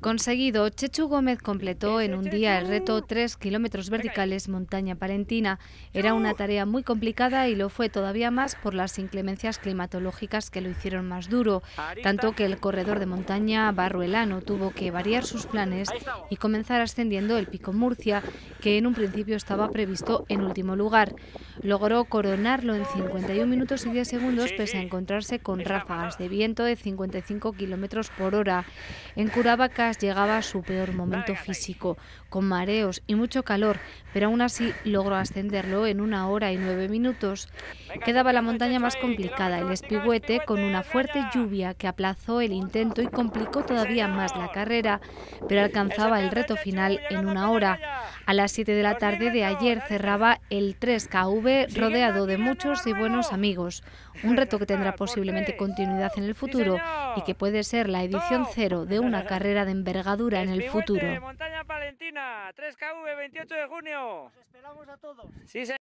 Conseguido, Chechu Gómez completó en un día el reto 3 kilómetros verticales montaña palentina. Era una tarea muy complicada y lo fue todavía más por las inclemencias climatológicas que lo hicieron más duro, tanto que el corredor de montaña barruelano tuvo que variar sus planes y comenzar ascendiendo el Pico Murcia, que en un principio estaba previsto en último lugar. Logró coronarlo en 51 minutos y 10 segundos pese a encontrarse con ráfagas de viento de 55 kilómetros por hora. En Curavacas llegaba a su peor momento físico, con mareos y mucho calor, pero aún así logró ascenderlo en 1 hora y 9 minutos. Quedaba la montaña más complicada, el Espigüete, con una fuerte lluvia que aplazó el intento y complicó todavía más la carrera, pero alcanzaba el reto final en 1 hora. A las 7 de la tarde de ayer cerraba el 3KV rodeado de muchos y buenos amigos. Un reto que tendrá posiblemente continuidad en el futuro y que puede ser la edición cero de una carrera de envergadura en el futuro. Montaña Palentina, 3KV, 28 de junio. Os esperamos a todos. Sí,